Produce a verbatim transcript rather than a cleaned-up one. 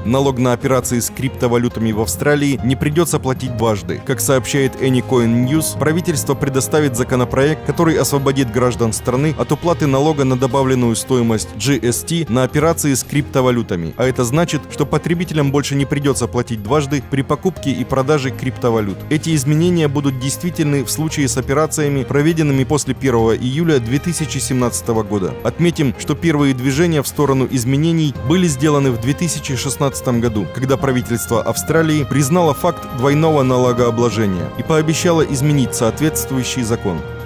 налог на операции с криптовалютами в Австралии не придется платить дважды. Как сообщает Anycoin News, правительство предоставит законопроект, который освободит граждан страны от уплаты налога на добавленную стоимость джи эс ти на операции с криптовалютами. А это значит, что потребителям больше не придется платить дважды при покупке и продаже криптовалют. Эти изменения будут действительны в случае с операциями, проведенными после первого июля две тысячи семнадцатого года. Отметим, что первые движения в сторону изменений были сделаны в две тысячи шестнадцатом году, когда правительство Австралии признало факт двойного налогообложения и пообещало изменить соответствующий закон.